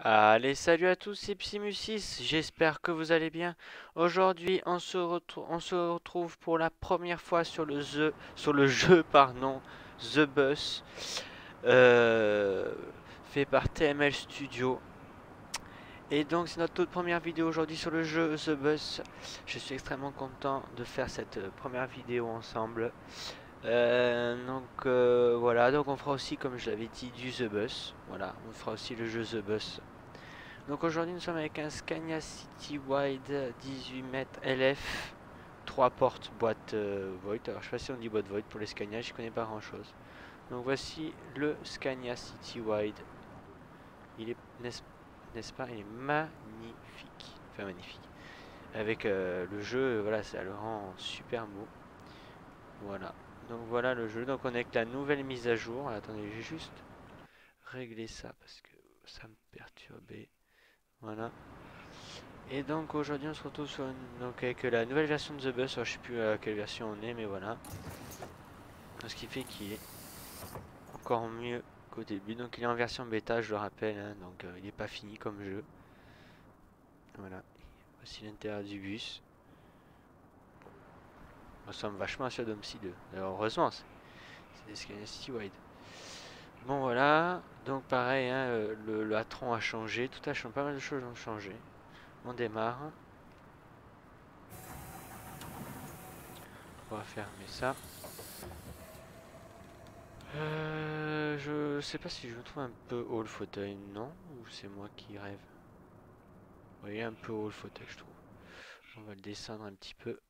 Allez, salut à tous, c'est Psymusis, j'espère que vous allez bien. Aujourd'hui, on se retrouve pour la première fois sur le jeu, pardon, The Bus, euh, fait par TML Studio. Et donc, c'est notre toute première vidéo aujourd'hui sur le jeu The Bus. Je suis extrêmement content de faire cette première vidéo ensemble. Voilà, donc on fera aussi, comme je l'avais dit, du The Bus. Voilà, on fera aussi le jeu The Bus. Donc aujourd'hui nous sommes avec un Scania Citywide 18 mètres LF, 3 portes, boîte Voigt. Alors je sais pas si on dit boîte Voigt pour les Scania, je connais pas grand chose. Donc voici le Scania Citywide. Il est, n'est-ce pas, il est magnifique. Enfin magnifique. Avec le jeu, voilà, ça le rend super beau. Voilà. Donc voilà le jeu. Donc on est avec la nouvelle mise à jour. Attendez, j'ai juste réglé ça parce que ça me perturbait. Voilà. Et donc aujourd'hui on se retrouve donc avec la nouvelle version de The Bus. Alors, je sais plus à quelle version on est, mais voilà. Ce qui fait qu'il est encore mieux qu'au début. Donc il est en version bêta, je le rappelle, hein, donc il n'est pas fini comme jeu. Voilà. Voici l'intérieur du bus. On ressemble vachement à ceux d'Omsi 2. Alors heureusement, c'est des Scania Citywide. Bon voilà, donc pareil, hein, le Atron a changé, tout a changé, pas mal de choses ont changé. On démarre. On va fermer ça. Je sais pas si je me trouve un peu haut le fauteuil, non? Ou c'est moi qui rêve? Oui, un peu haut le fauteuil, je trouve. On va le descendre un petit peu.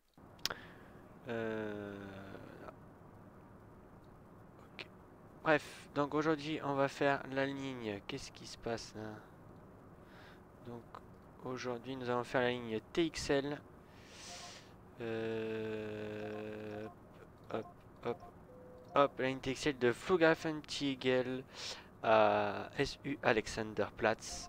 Là. Ok. Bref, donc aujourd'hui, on va faire la ligne. Qu'est-ce qui se passe là? Donc aujourd'hui, nous allons faire la ligne TXL. Hop, hop, hop, la ligne TXL de Flughafen-Tegel à SU Alexanderplatz.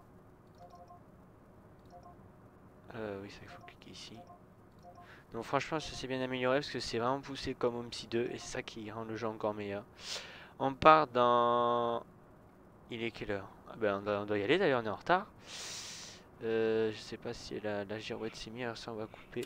Oui, ça il faut cliquer ici. Donc franchement, ça s'est bien amélioré parce que c'est vraiment poussé comme OMSI 2 et c'est ça qui rend le jeu encore meilleur. On part dans... Il est quelle heure? Ah ben on doit y aller d'ailleurs, on est en retard. Je sais pas si la girouette s'est mise, alors ça on va couper.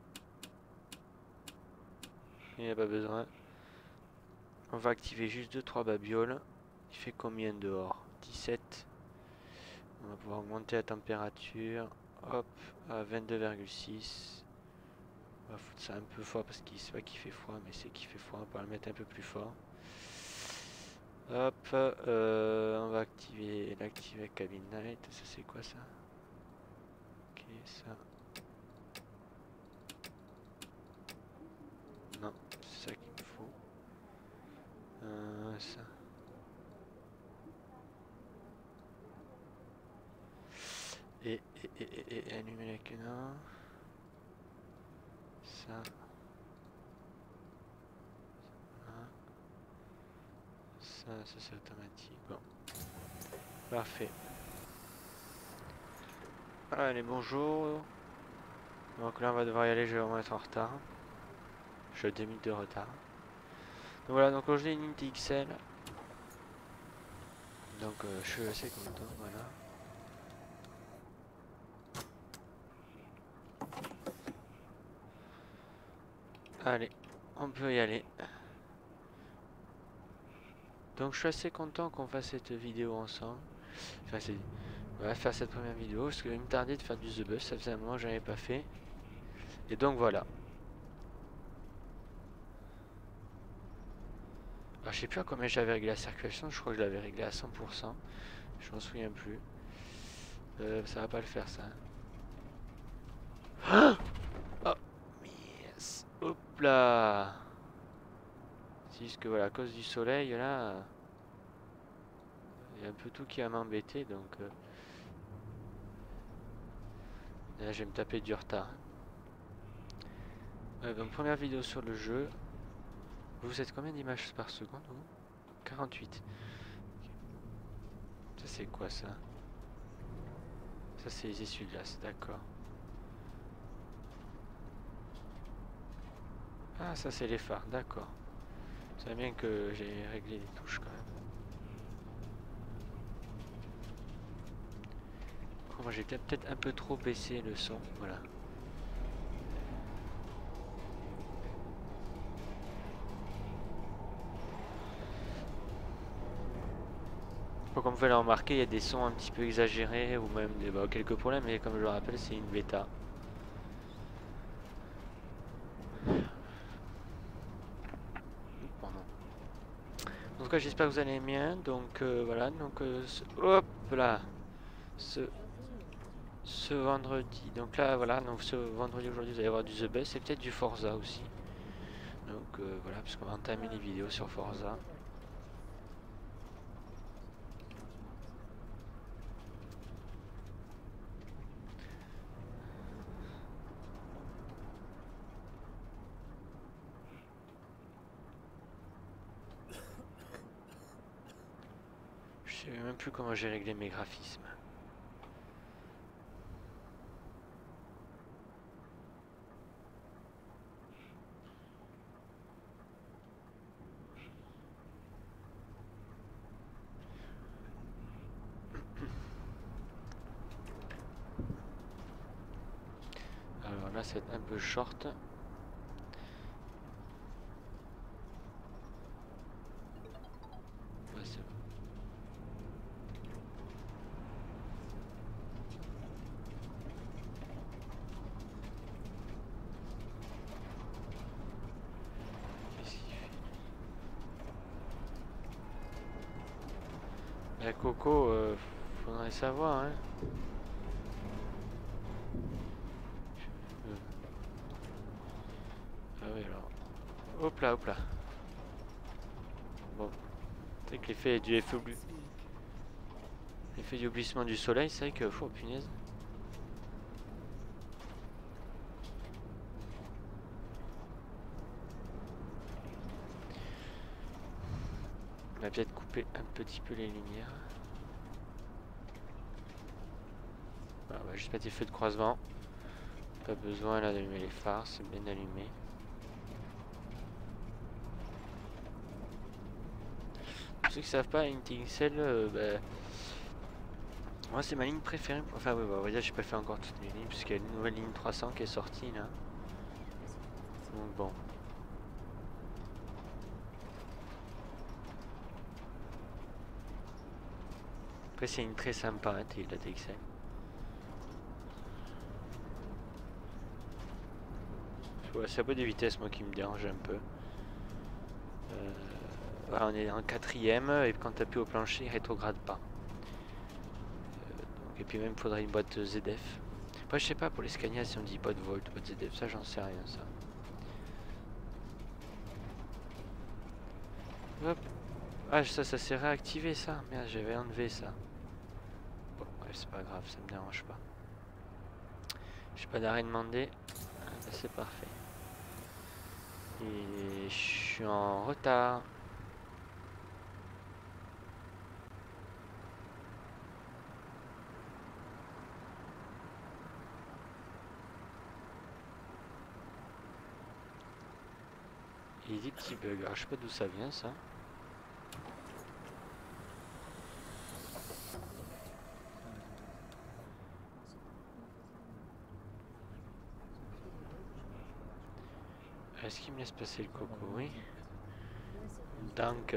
Il n'y a pas besoin. On va activer juste 2-3 babioles. Il fait combien dehors? 17. On va pouvoir augmenter la température. Hop, à 22,6. On va foutre ça un peu fort parce qu'il sait pas qu'il fait froid, mais c'est qu'il fait froid. On va le mettre un peu plus fort. Hop, on va l'activer cabine night. Ça c'est quoi ça? Ok, ça. Non, c'est ça qu'il me faut. Ça. Et allumer la canard. Ça. Hein. Ça c'est automatique. Bon. Parfait. Allez, bonjour. Donc là on va devoir y aller, je vais vraiment être en retard. Je suis à 2 minutes de retard. Donc voilà, donc aujourd'hui une Unity XL. Donc je suis assez content, voilà. Allez, on peut y aller. Donc je suis assez content qu'on fasse cette vidéo ensemble. Enfin, on va faire cette première vidéo parce qu'il me tardait de faire du The Bus, ça faisait un moment que j'en avais pas fait. Et donc voilà. Alors je sais plus à combien j'avais réglé la circulation, je crois que je l'avais réglé à 100%. Je m'en souviens plus. Ça va pas le faire ça. Oh yes. Hop là. C'est juste que voilà, à cause du soleil là, il y a un peu tout qui va m'embêter donc là je vais me taper du retard. Donc première vidéo sur le jeu. Vous êtes combien d'images par seconde vous? 48. Ça c'est quoi ça? Ça c'est les essuie-glaces, d'accord. Ah ça c'est les phares, d'accord. C'est bien que j'ai réglé les touches quand même. Moi j'ai peut-être un peu trop baissé le son, voilà. Comme vous pouvez le remarquer, il y a des sons un petit peu exagérés ou même quelques problèmes, mais comme je le rappelle, c'est une bêta. Pardon. En tout cas, j'espère que vous allez bien. Donc voilà, donc hop là, ce vendredi. Donc là, voilà, donc ce vendredi aujourd'hui, vous allez avoir du The Best et peut-être du Forza aussi. Donc voilà, parce qu'on va entamer les vidéos sur Forza. Je sais même plus comment j'ai réglé mes graphismes. Alors là, c'est un peu short. Ouais, c'est bon. Qu'est-ce qu'il fait? La Coco, faudrait savoir, hein. Ah oui, alors. Hop là, hop là. Bon, c'est que l'effet du l'effet du glissement du soleil, c'est vrai que, oh punaise. On va peut-être couper un petit peu les lumières. Voilà, on va juste mettre des feux de croisement. Pas besoin là d'allumer les phares, c'est bien allumé. Pour ceux qui savent pas, Intincel, moi c'est ma ligne préférée. Enfin oui, on va dire que je préfère encore toutes mes lignes puisqu'il y a une nouvelle ligne 300 qui est sortie là. Donc bon. Après c'est une très sympa, hein, la TXL. Ouais, c'est un peu de vitesse moi qui me dérange un peu. Voilà, on est en quatrième et quand tu appuies au plancher, il rétrograde pas. Et puis même, il faudrait une boîte ZF. Après, je sais pas pour les Scania si on dit boîte Volt, boîte ZF, ça j'en sais rien ça. Hop. Ah, ça s'est réactivé ça. Merde, j'avais enlevé ça. Bon, ouais, c'est pas grave, ça me dérange pas. J'ai pas d'arrêt demandé. Ah, bah, c'est parfait. Et je suis en retard. Il y a des petits bugs. Alors, je sais pas d'où ça vient ça. Est-ce qu'il me laisse passer le coco? Oui. Donc.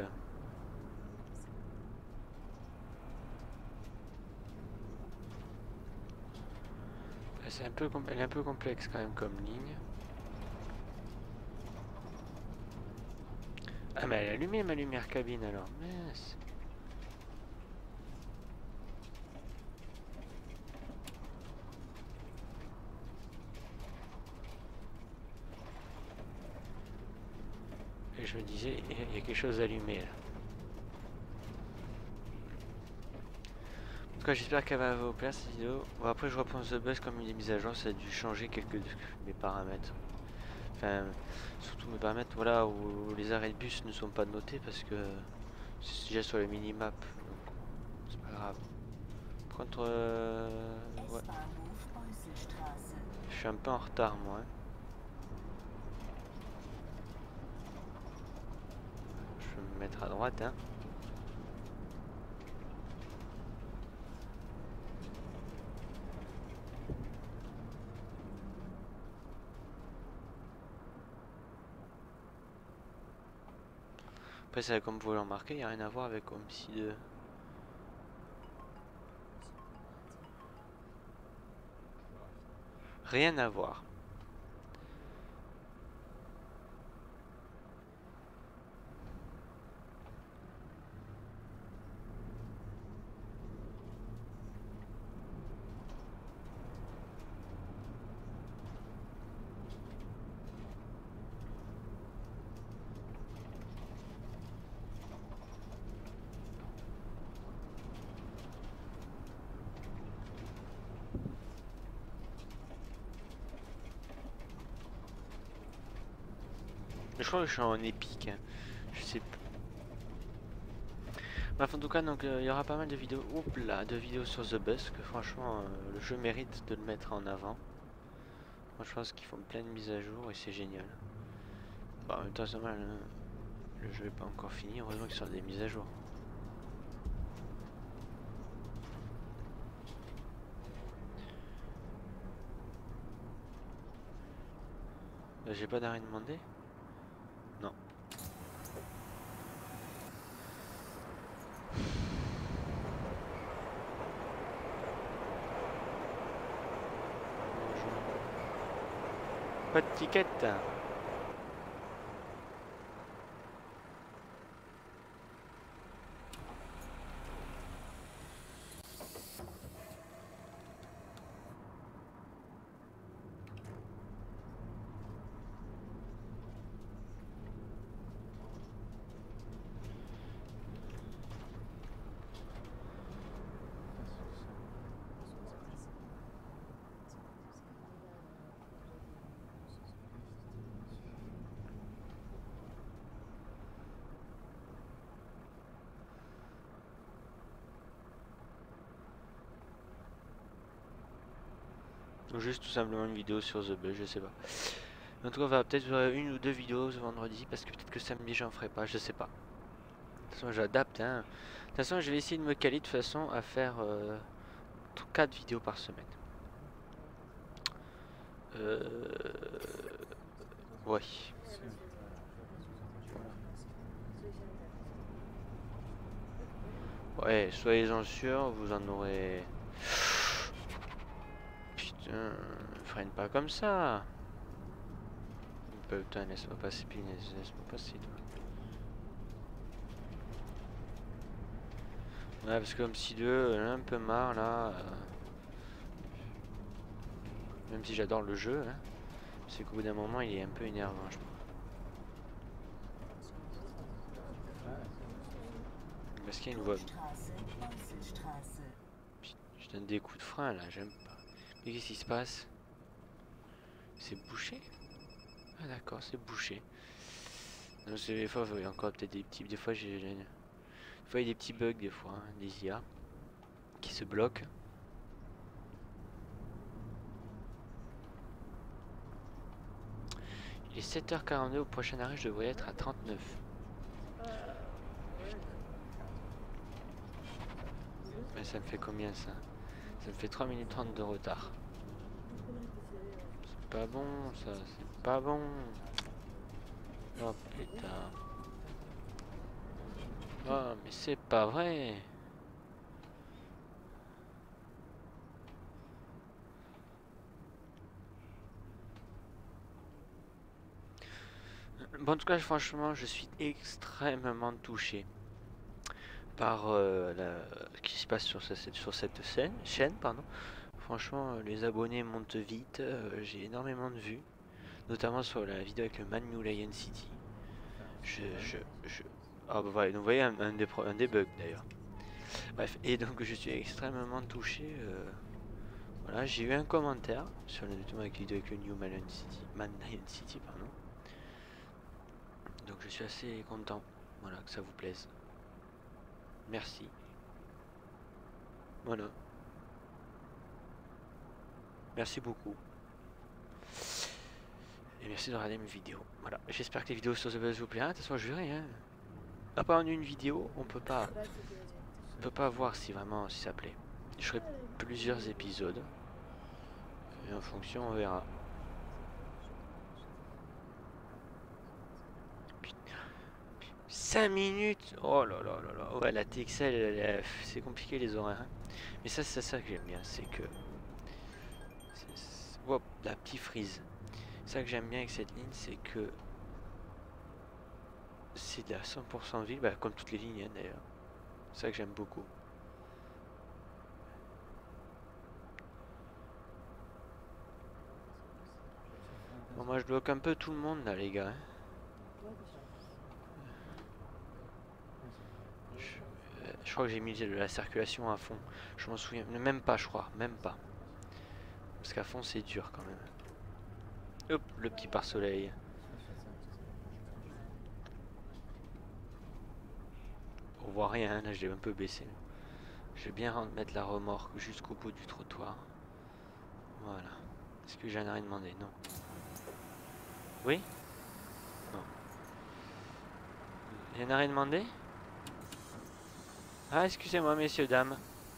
C'est un peu, elle est un peu complexe quand même comme ligne. Ah mais elle a allumé ma lumière cabine alors. Mince. Et je me disais, il y a quelque chose allumé là. En tout cas, j'espère qu'elle va vous plaire cette vidéo. Bon, après, je reprends The Bus comme une des mises à jour, ça a dû changer quelques de mes paramètres. Enfin, surtout mes paramètres, voilà, où les arrêts de bus ne sont pas notés parce que c'est déjà sur le minimap. Donc, c'est pas grave. Contre, ouais. Je suis un peu en retard, moi. Hein. Je vais me mettre à droite, hein. Après, ça, comme vous l'avez remarqué, il n'y a rien à voir avec OMSI 2. Rien à voir. Je crois que je suis en épique. Hein. Je sais pas. Bref, en tout cas, donc il y aura pas mal de vidéos. Oups là, de vidéos sur The Bus. Que franchement, le jeu mérite de le mettre en avant. Moi, je pense qu'ils font plein de mises à jour et c'est génial. Bon, en même temps, c'est normal. Hein. Le jeu n'est pas encore fini. Heureusement qu'ils sortent des mises à jour. J'ai pas d'arrêt demandé. Non. Pas de ticket. Ou juste tout simplement une vidéo sur The Bus, je sais pas. En tout cas, on va peut-être faire une ou deux vidéos ce vendredi parce que peut-être que samedi j'en ferai pas, je sais pas. De toute façon, j'adapte. Hein. De toute façon, je vais essayer de me caler de façon à faire 4 vidéos par semaine. Ouais. Ouais, soyez-en sûrs, vous en aurez. Putain, freine pas comme ça. Putain, laisse-moi passer, punaise, laisse-moi passer, toi. Ouais, parce que comme si deux, un peu marre là. Même si j'adore le jeu, hein, c'est qu'au bout d'un moment, il est un peu énervant, je trouve. Parce qu'il y a une voie. Je donne des coups de frein là, j'aime pas. Mais qu'est-ce qui se passe? C'est bouché? Ah d'accord, c'est bouché. Non, c'est des fois, il y a encore peut-être des petits. Des fois, il y a des petits bugs, des fois, hein, des IA qui se bloquent. Il est 7h42, au prochain arrêt, je devrais être à 39. Mais ça me fait combien ça? Ça me fait 3 minutes 30 de retard. C'est pas bon, ça, c'est pas bon. Oh putain. Oh, mais c'est pas vrai. Bon, en tout cas, franchement, je suis extrêmement touché par ce qui se passe sur cette chaîne, pardon. Franchement, les abonnés montent vite, j'ai énormément de vues, notamment sur la vidéo avec le Man New Lion City. Ah bah voilà, donc vous voyez un des bugs d'ailleurs. Bref, et donc je suis extrêmement touché. Voilà, j'ai eu un commentaire sur la vidéo avec le New Man Lion City, pardon. Donc je suis assez content, voilà, que ça vous plaise. Merci. Voilà. Merci beaucoup. Et merci de regarder mes vidéos. Voilà. J'espère que les vidéos sur The Buzz vous plairont. De toute façon, je verrai. Hein. À part en une vidéo, on peut pas voir si vraiment si ça plaît. Je ferai plusieurs épisodes. Et en fonction, on verra. Putain. 5 minutes. Oh là là là là. Ouais, la TXL, c'est compliqué les horaires. Hein. Mais ça, c'est ça que j'aime bien. C'est que... Hop, la petite frise. Ça que j'aime bien avec cette ligne, c'est que... C'est de la 100% ville, bah, comme toutes les lignes hein, d'ailleurs. C'est ça que j'aime beaucoup. Bon, moi je bloque un peu tout le monde là les gars. Hein. Je crois que j'ai mis de la circulation à fond. Je m'en souviens même pas je crois, même pas. Parce qu'à fond c'est dur quand même. Hop, le petit pare-soleil. On voit rien, là je l'ai un peu baissé. Je vais bien mettre la remorque jusqu'au bout du trottoir. Voilà. Est-ce que j'en ai rien demandé? Non. Oui? Non. Y'en a rien demandé? Ah, excusez-moi, messieurs, dames.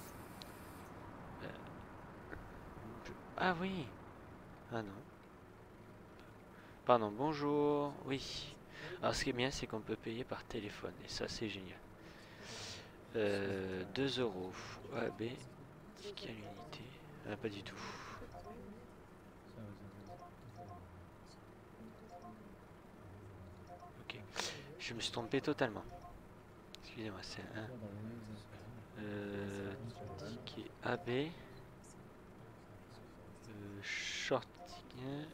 Ah oui. Ah non. Pardon, bonjour. Oui. Alors, ce qui est bien, c'est qu'on peut payer par téléphone. Et ça, c'est génial. 2 euros. AB. Ticket à l'unité. Ah, pas du tout. Ok. Je me suis trompé totalement. Excusez-moi, c'est un... ticket AB. Short ticket.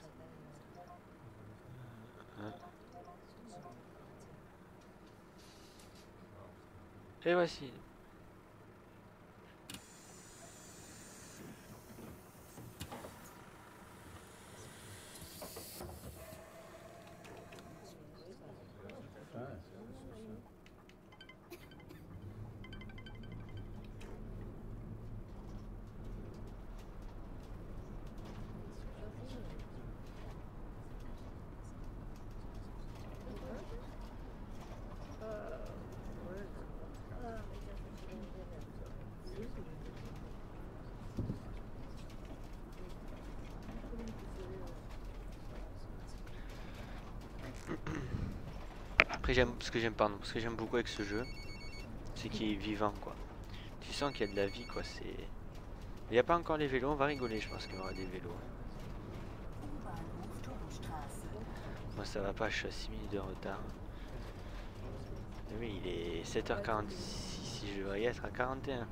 Et voici. Après j'aime ce que j'aime pardon, ce que j'aime beaucoup avec ce jeu, c'est qu'il est vivant quoi. Tu sens qu'il y a de la vie quoi, c'est. Il n'y a pas encore les vélos, on va rigoler, je pense qu'il y aura des vélos. Moi ça va pas, je suis à 6 minutes de retard. Oui, il est 7h46, si je devrais y être à 41.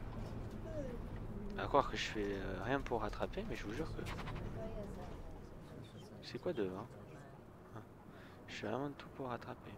À croire que je fais rien pour rattraper, mais je vous jure que... C'est quoi devant? Je fais vraiment tout pour rattraper.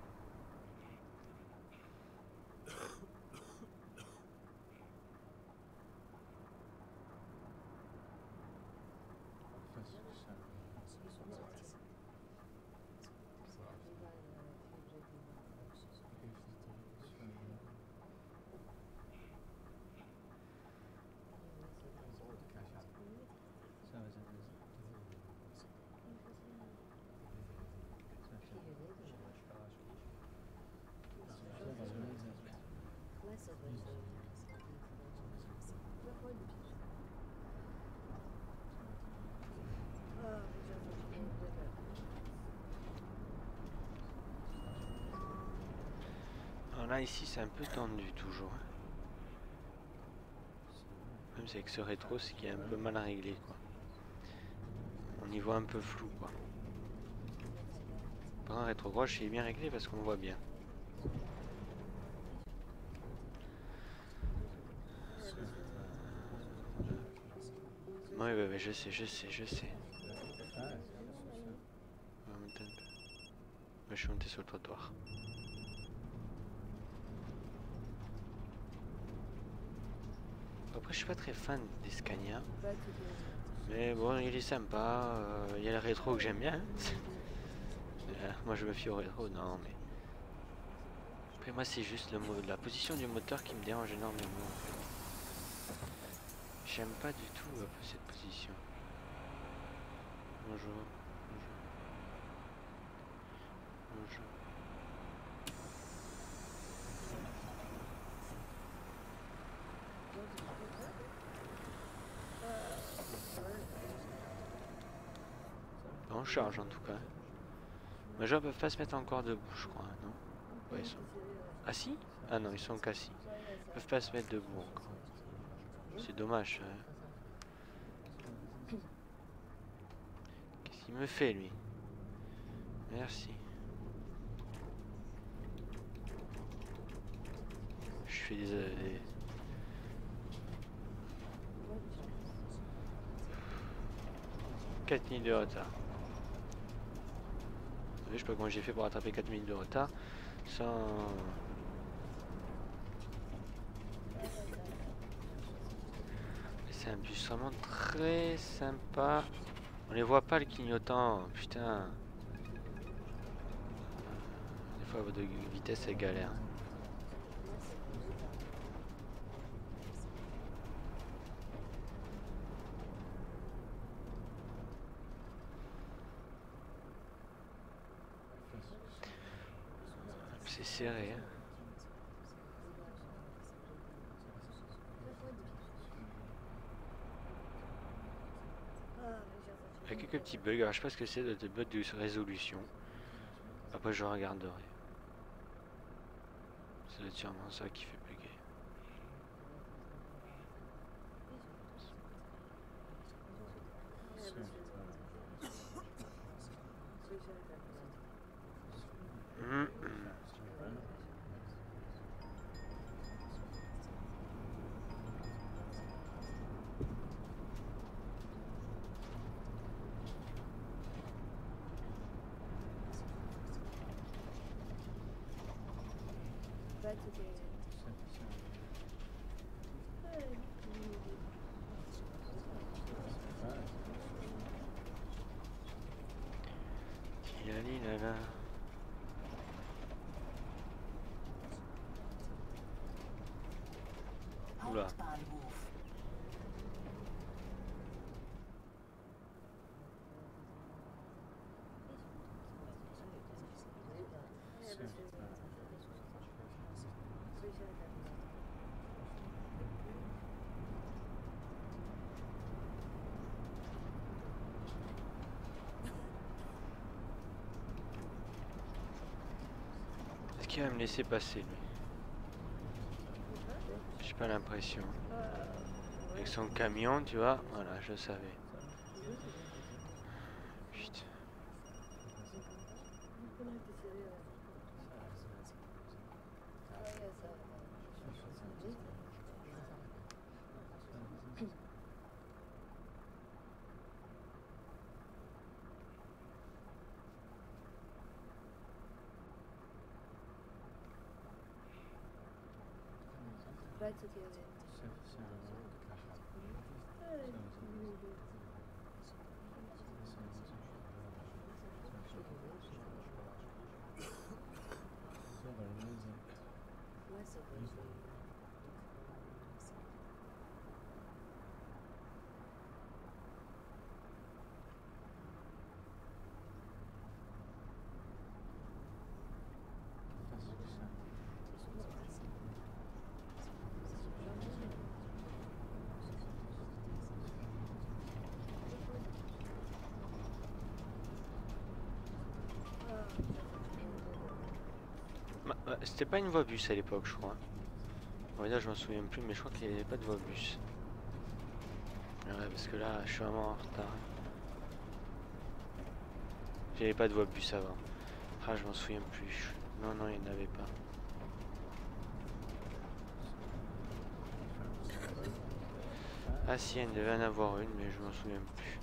Alors là ici c'est un peu tendu toujours. Même c'est avec ce rétro c'est qu'il est un peu mal réglé quoi. On y voit un peu flou quoi. Par un rétro gauche il est bien réglé parce qu'on voit bien. Ouais, je sais. On va monter un peu. Je suis monté sur le trottoir. Après je suis pas très fan des Scania. Mais bon il est sympa. Il y a le rétro que j'aime bien. Moi je me fie au rétro, non mais... Après moi c'est juste la position du moteur qui me dérange énormément en fait. J'aime pas du tout cette position. Bonjour. On charge en tout cas. Les gens peuvent pas se mettre encore debout je crois, non? Ouais ils sont. Assis? Ah non, ils sont qu'assis. Ils peuvent pas se mettre debout encore. C'est dommage. Qu'est-ce qu'il me fait lui? Merci. Je fais des... 4 minutes de retard. Vous savez, je sais pas comment j'ai fait pour rattraper 4 minutes de retard sans... C'est un bus vraiment très sympa. On les voit pas le clignotant, putain. Des fois, votre vitesse est galère. C'est serré. Hein. Il y a quelques petits bugs. Alors, je sais pas ce que c'est de bugs de résolution. Après, je regarderai. Ça doit être sûrement ça qui fait bugger. Là. Oula. Est-ce qu'il va me laisser passer lui? J'ai pas l'impression. Avec son camion, tu vois, voilà, je savais. Putain. C'était pas une voie bus à l'époque, je crois. On va dire, je m'en souviens plus, mais je crois qu'il n'y avait pas de voie bus. Ouais, parce que là, je suis vraiment en retard. J'avais pas de voie bus avant. Ah, je m'en souviens plus. Non, non, il n'y en avait pas. Ah si, il devait en avoir une, mais je m'en souviens plus.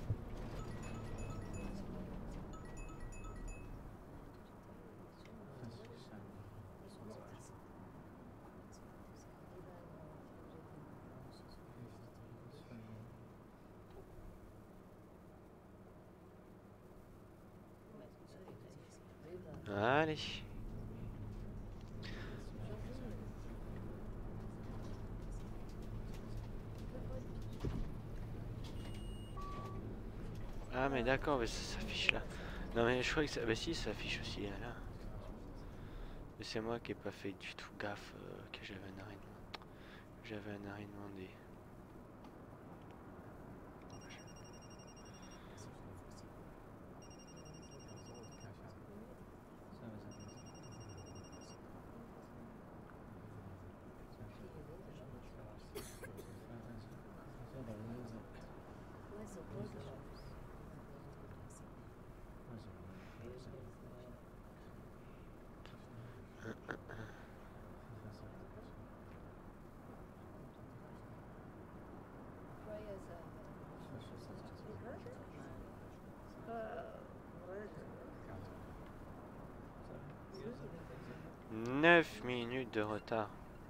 Allez. Ah mais d'accord, mais ça s'affiche là. Non mais je crois que ça... Bah si, ça s'affiche aussi là. Mais c'est moi qui ai pas fait du tout gaffe que j'avais un arrêt de... J'avais un arrêt demandé. 9 minutes de retard.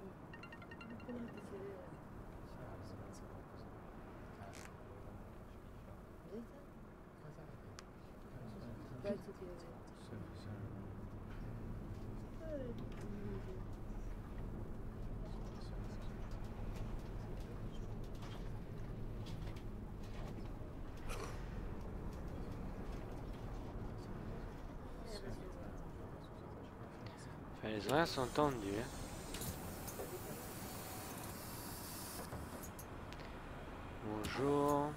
Enfin, les horaires sont tendus. Hein. Bonjour.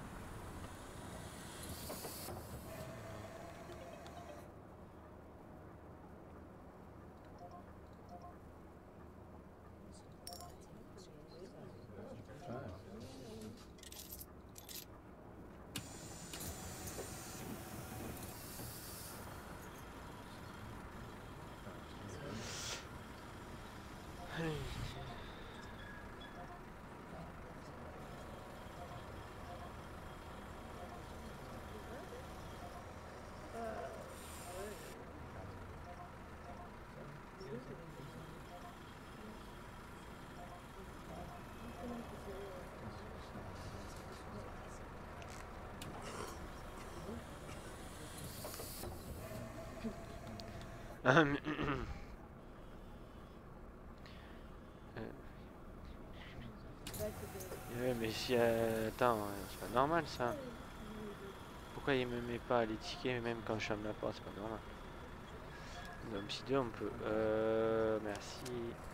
Ouais, mais si... attends, c'est pas normal ça. Pourquoi il me met pas les tickets même quand je ferme la porte? C'est pas normal. Même si deux on peut... merci.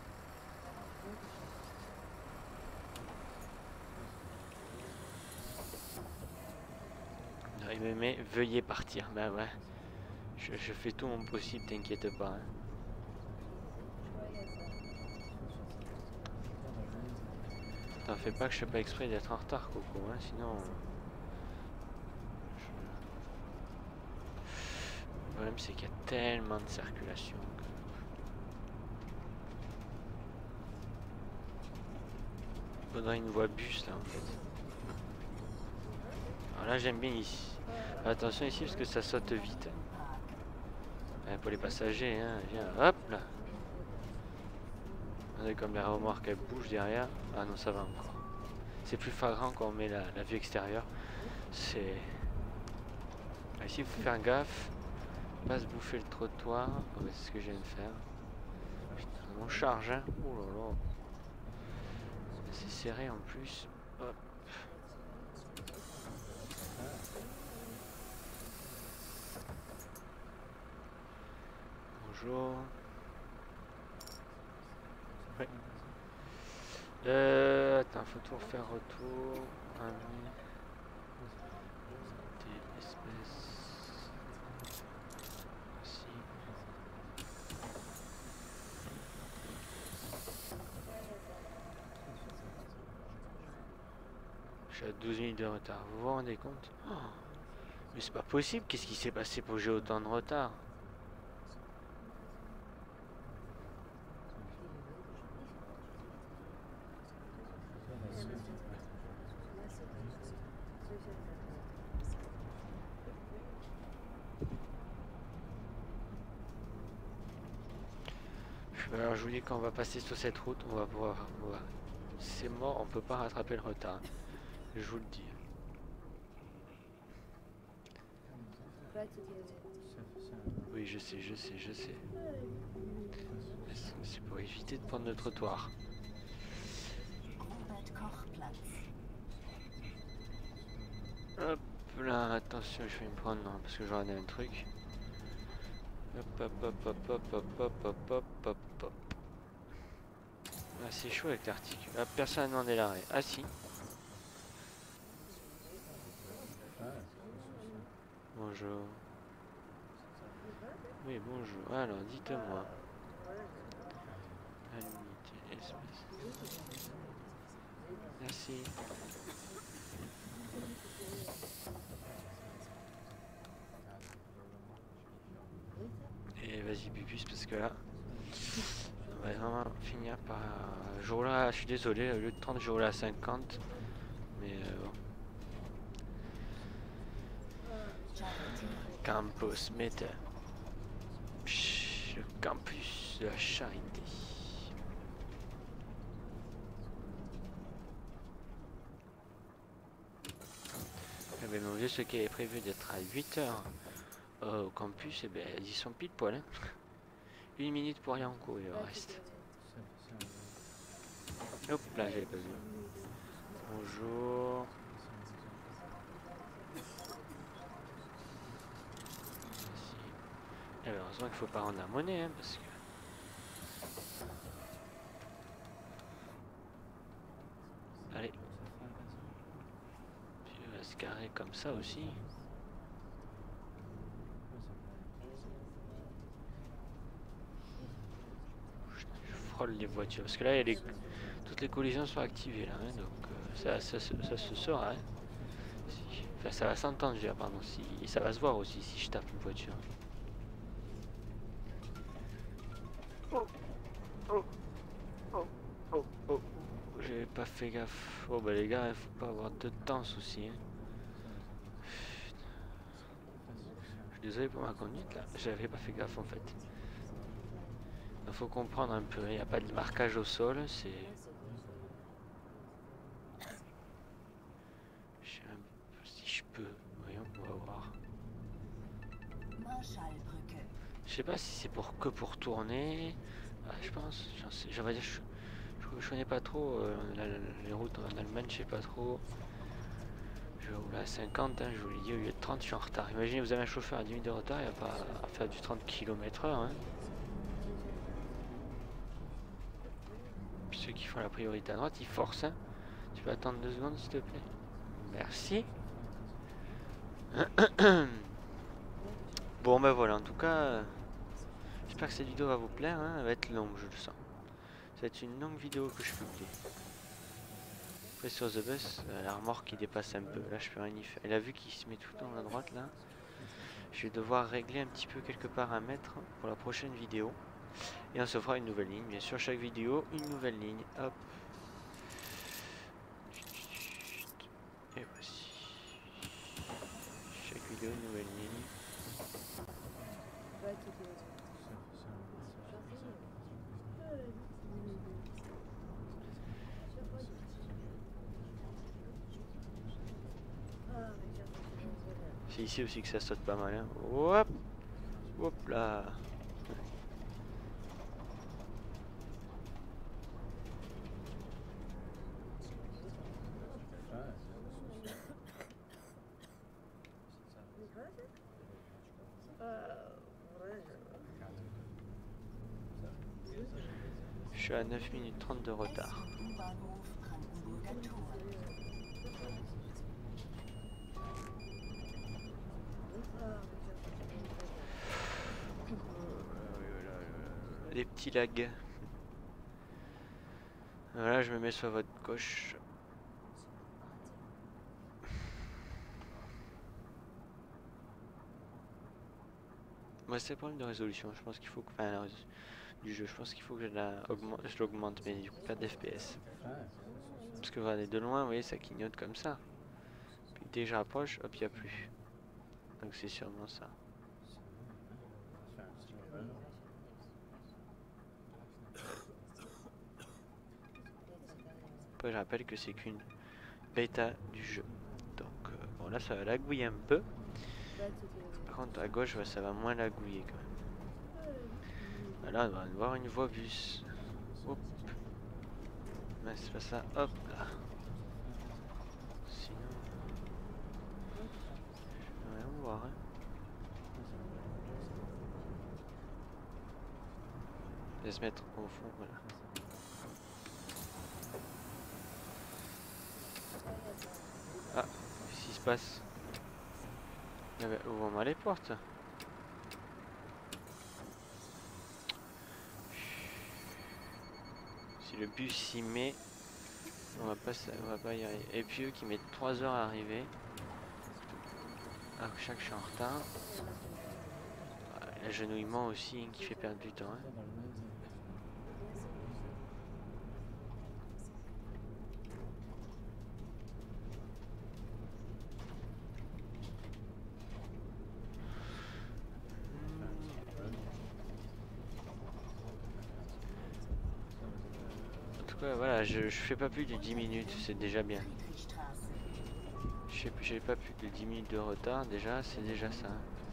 Non, il me met veuillez partir. Bah ouais. Je fais tout mon possible, t'inquiète pas. Hein. T'en fais pas que je fais pas exprès d'être en retard, Coco, hein, sinon... Le problème c'est qu'il y a tellement de circulation. Il faudrait une voie bus là en fait. Alors là j'aime bien ici. Attention ici parce que ça saute vite. Pour les passagers, hein, viens, hop là. Regardez comme la remorque elle bouge derrière. Ah non ça va encore. C'est plus flagrant quand on met la vue extérieure. C'est... Ah, ici il faut faire gaffe. Pas se bouffer le trottoir. Oh, bah, c'est ce que je viens de faire. Putain, on charge hein. Oh là là. C'est serré en plus. Hop. Bonjour. Ouais. Attends, faut tout refaire retour. Ami. Des espèces. Ici. Je suis à 12 minutes de retard. Vous vous rendez compte? Oh, mais c'est pas possible. Qu'est-ce qui s'est passé pour que j'ai autant de retard? Alors je vous dis quand on va passer sur cette route, on va voir. C'est mort, on peut pas rattraper le retard. Je vous le dis. Oui, je sais. C'est pour éviter de prendre le trottoir. Hop là, attention, je vais me prendre non, parce que j'en ai un truc. Hop. Ah, c'est chaud avec l'article. Ah, personne n'a demandé l'arrêt. Ah si. Bonjour. Oui, bonjour. Alors, dites-moi. Merci. Et vas-y, Bubus, parce que là, on va vraiment finir par... Je roule à, je suis désolé, au lieu de 30, je roule à 50. Mais bon. Campus Meta. Le campus de la charité. Eh ben, mon vieux, ceux qui avaient prévu d'être à 8 heures au campus, eh ben, ils y sont pile poil. Hein. 1 minute pour Yanko, il en reste. Hop là, j'avais pas vu. Bonjour. Eh ben, heureusement qu'il faut pas rendre la monnaie, hein, parce que... Allez. Puis il va se carrer comme ça aussi. Je frôle les voitures. Parce que là, il y a toutes les collisions sont activées là. Hein, donc ça se saura. Hein. Enfin, ça va s'entendre, je veux dire, pardon. Et ça va se voir aussi si je tape une voiture. Oh, oh, oh, oh, oh. J'ai pas fait gaffe. Oh bah les gars, il faut pas avoir de temps aussi. Hein. Je suis désolé pour ma conduite là. J'avais pas fait gaffe en fait. Il faut comprendre un peu. Il n'y a pas de marquage au sol. C'est... Je sais même pas si je peux. Voyons, on va voir. Je sais pas si c'est pour tourner. Ah, je pense. Je connais pas trop les routes en Allemagne. Je sais pas trop. Je roule à 50. Hein, je vous l'ai dit, au lieu de 30, je suis en retard. Imaginez, vous avez un chauffeur à 10 minutes de retard. Il n'y a pas à faire du 30 km/h. Hein. Puis ceux qui font la priorité à droite, ils forcent. Hein. Tu peux attendre 2 secondes, s'il te plaît. Merci. Bon ben voilà, en tout cas, j'espère que cette vidéo va vous plaire, hein. Elle va être longue, je le sens. Ça va être une longue vidéo que je publie. Après sur The Bus, la remorque qui dépasse un peu, là je peux rien y faire. Et la vue qui se met tout le temps à droite là, je vais devoir régler un petit peu quelques paramètres pour la prochaine vidéo. Et on se fera une nouvelle ligne, bien sûr chaque vidéo, une nouvelle ligne, hop. Et voici. Chaque vidéo, une nouvelle ligne. C'est ici aussi que ça saute pas mal. Hein. Hop, hop là. Je suis à 9 minutes 30 de retard. Les petits lags. Voilà, je me mets sur votre gauche. Moi, c'est le problème de résolution. Je pense qu'il faut que. Enfin, du jeu, je pense qu'il faut que je l'augmente, mais du coup, pas d'FPS. Parce que regardez, de loin, vous voyez, ça clignote comme ça. Puis dès que je rapproche, hop, il n'y a plus. Donc, c'est sûrement ça. Après, je rappelle que c'est qu'une bêta du jeu. Donc, bon, là, ça va lagouiller un peu. Par contre, à gauche, ouais, ça va moins lagouiller quand même. Là, on va voir une voie bus. Hop. Mais c'est pas ça. Hop là. Sinon, je vais rien voir. Hein. Je vais se mettre au fond, voilà. Ah, qu'est-ce qui se passe? Ouvrons-moi les portes. Si le bus s'y met, on va pas y arriver. Et puis eux qui mettent 3 heures à arriver. À chaque je suis en retard. L'agenouillement aussi hein, qui fait perdre du temps. Hein. Voilà, je fais pas plus de 10 minutes, c'est déjà bien. Je J'ai pas plus de 10 minutes de retard déjà, c'est déjà ça.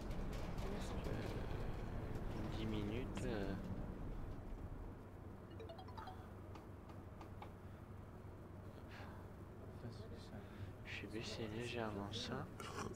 10 minutes. Je vais baisser légèrement ça.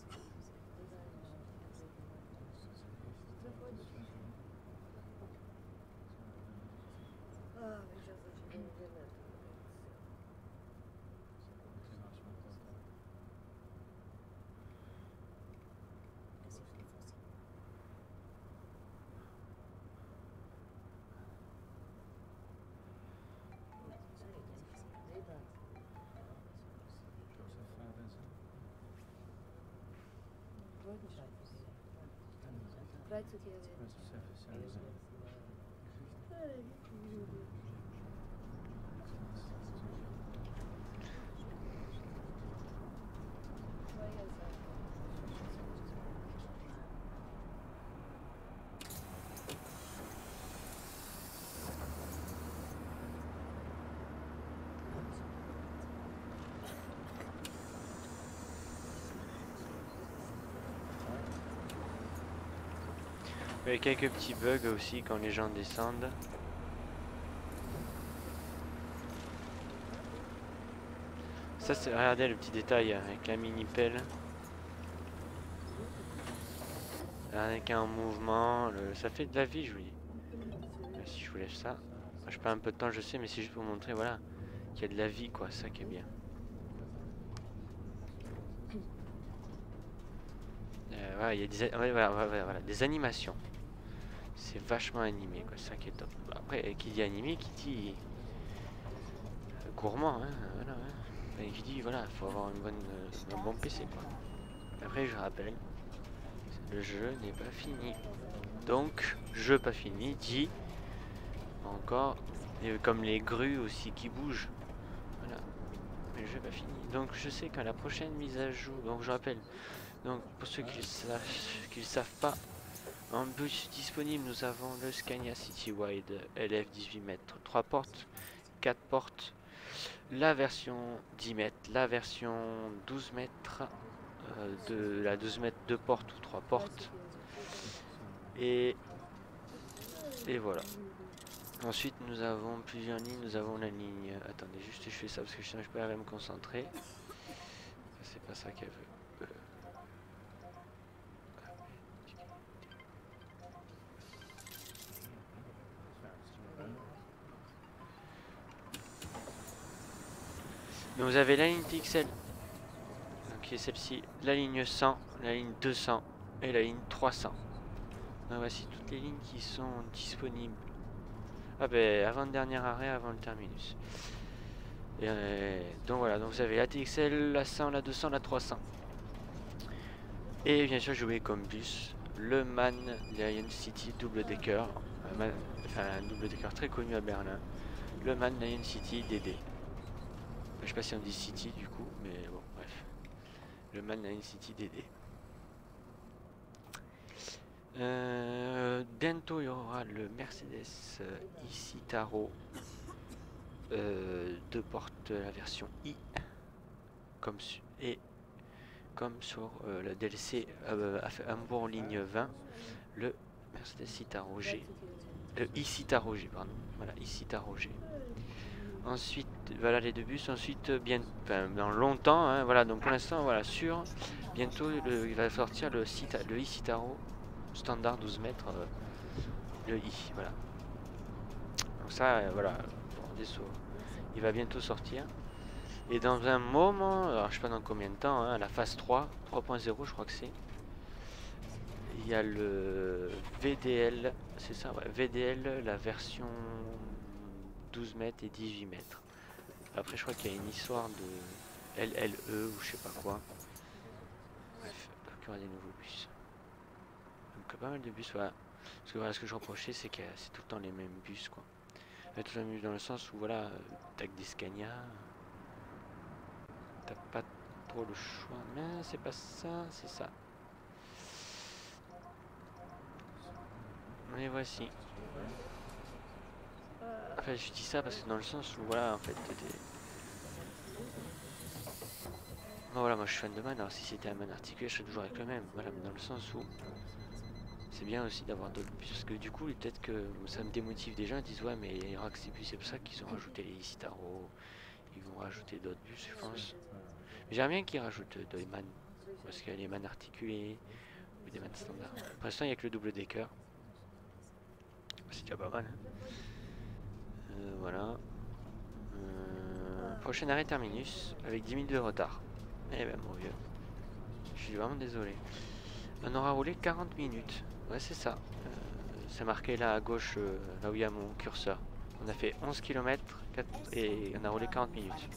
Il y a quelques petits bugs aussi quand les gens descendent. Ça c'est, regardez le petit détail avec la mini pelle. Avec un mouvement, ça fait de la vie je vous dis. Si je vous lève ça, je perds un peu de temps je sais, mais c'est juste pour vous montrer voilà qu'il y a de la vie quoi, ça qui est bien. Voilà, il y a des, ouais, voilà, des animations. C'est vachement animé quoi, ça qui est top. Après qui dit animé, qui dit gourmand, hein, voilà, hein. Et qui dit voilà, il faut avoir une bonne, un bon PC quoi. Après je rappelle, le jeu n'est pas fini. Donc, jeu pas fini dit encore, comme les grues aussi qui bougent. Voilà, mais le jeu pas fini. Donc je sais qu'à la prochaine mise à jour, donc je rappelle, donc pour ceux qui ne savent pas, en bus disponible nous avons le Scania Citywide LF 18 mètres, 3 portes, 4 portes, la version 10 mètres, la version 12 mètres, de la 12 mètres 2 portes ou 3 portes, et voilà. Ensuite nous avons plusieurs lignes, nous avons la ligne, attendez juste je fais ça parce que sinon je peux pas me concentrer, c'est pas ça qu'elle veut. Donc vous avez la ligne TXL, qui est celle-ci, la ligne 100, la ligne 200 et la ligne 300. Donc voici toutes les lignes qui sont disponibles. Ah ben avant le dernier arrêt, avant le terminus. Et donc voilà, donc vous avez la TXL, la 100, la 200, la 300. Et bien sûr j'ai oublié comme bus le MAN Lion City double decker, enfin un double decker très connu à Berlin, le MAN Lion City DD. Je sais pas si on dit City du coup, mais bon bref. Le MAN Lion City DD. Bientôt il y aura le Mercedes e-Citaro 2 portes la version I comme sur la DLC Hambourg ligne 20, le Mercedes Citaro G, e-Citaro G pardon, voilà e-Citaro G. Ensuite voilà les deux bus, ensuite bien dans longtemps hein, voilà, donc pour l'instant voilà sûr bientôt il va sortir le e-Citaro standard 12 mètres, le i voilà. Donc ça voilà, bon, il va bientôt sortir. Et dans un moment, alors je sais pas dans combien de temps, hein, la phase 3.0 je crois que c'est, il y a le VDL, c'est ça ouais, VDL la version 12 mètres et 18 mètres. Après je crois qu'il y a une histoire de LLE ou je sais pas quoi. Bref, donc il y aura des nouveaux bus. Donc pas mal de bus, voilà. Parce que voilà, ce que je reprochais c'est que c'est tout le temps les mêmes bus quoi. Tout le même dans le sens où voilà, t'as que des Scania. T'as pas trop le choix, mais c'est pas ça, c'est ça. Mais voici. Enfin, je dis ça parce que dans le sens où voilà, en fait, voilà, moi je suis fan de man. Alors si c'était un man articulé, je serais toujours avec le même. Voilà, mais dans le sens où c'est bien aussi d'avoir d'autres bus. Parce que du coup, peut-être que ça me démotive des gens. Ils disent ouais, mais il y aura que ces bus. C'est pour ça qu'ils ont rajouté les Citaro. Ils vont rajouter d'autres bus, je pense. Mais j'aimerais bien qu'ils rajoutent des man. Parce qu'il y a les man articulés ou des man standards. Pour l'instant, il n'y a que le double decker. C'est déjà pas mal. Hein. Voilà. Prochain arrêt terminus avec 10 minutes de retard. Eh ben mon vieux. Je suis vraiment désolé. On aura roulé 40 minutes. Ouais, c'est ça. C'est marqué là à gauche, là où il y a mon curseur. On a fait 11 km et on a roulé 40 minutes.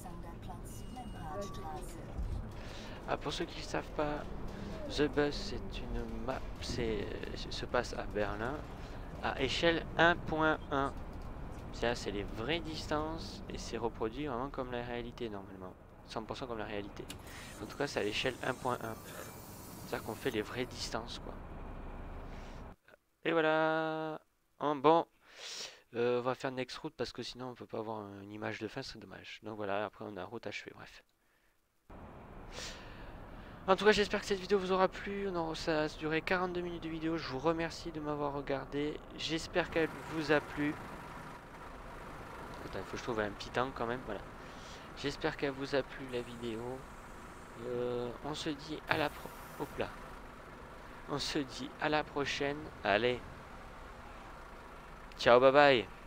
Ah, pour ceux qui ne savent pas, The Bus c'est une map, se passe à Berlin à échelle 1.1. C'est les vraies distances et c'est reproduit vraiment comme la réalité normalement. 100% comme la réalité. En tout cas, c'est à l'échelle 1.1. C'est-à-dire qu'on fait les vraies distances, quoi. Et voilà. Bon, on va faire next route parce que sinon on peut pas avoir une image de fin, c'est dommage. Donc voilà, après on a route achevée, bref. En tout cas, j'espère que cette vidéo vous aura plu. Ça a duré 42 minutes de vidéo. Je vous remercie de m'avoir regardé. J'espère qu'elle vous a plu. Attends, il faut que je trouve un petit temps quand même. Voilà. J'espère qu'elle vous a plu la vidéo. On se dit à la Hop là. On se dit à la prochaine. Allez. Ciao, bye bye.